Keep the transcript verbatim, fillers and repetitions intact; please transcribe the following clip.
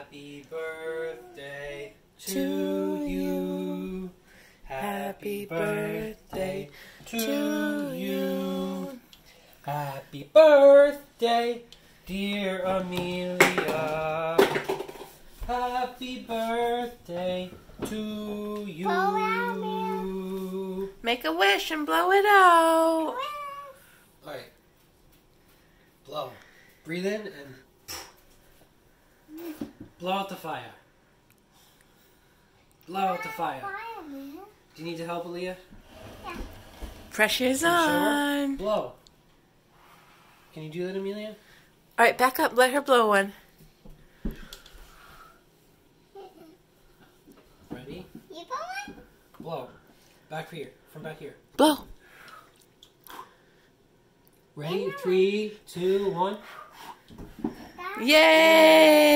Happy birthday to you. Happy birthday to you. Happy birthday, dear Amelia. Happy birthday to you. Blow out, man. Make a wish and blow it out. Alright. Blow. Breathe in and blow out the fire. Blow out the fire. Do you need to help, Aaliyah? Yeah. Pressure's Can you show her? on. Blow. Can you do that, Amelia? All right, back up. Let her blow one. Ready? You going? Blow. Back here. From back here. Blow. Ready? Three, two, one. Yay!